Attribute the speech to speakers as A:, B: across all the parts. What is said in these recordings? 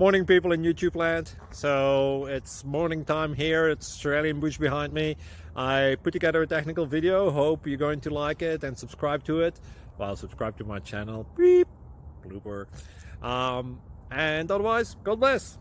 A: Morning people in YouTube land. So it's morning time here. It's Australian bush behind me. I put together a technical video. Hope you're going to like it and subscribe to it. Well, subscribe to my channel. Beep. Blooper. And otherwise, God bless.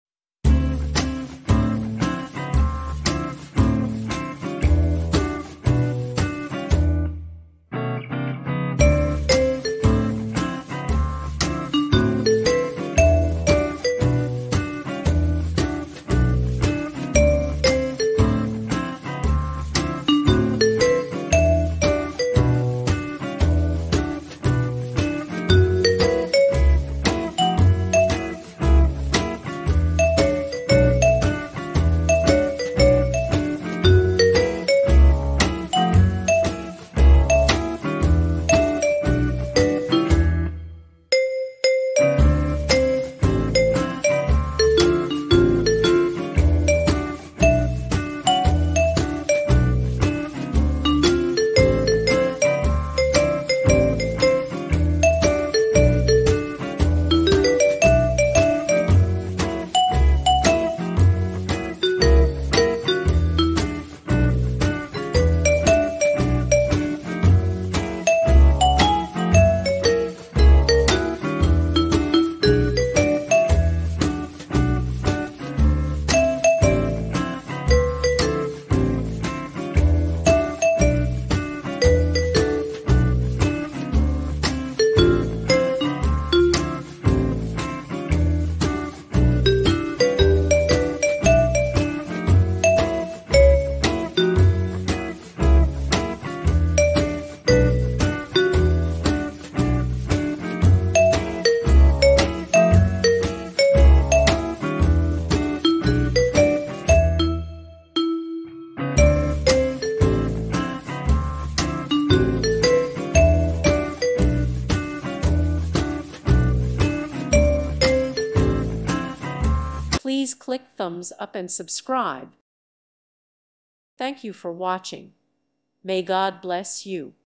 B: Please click thumbs up and subscribe. Thank you for watching. May God bless you.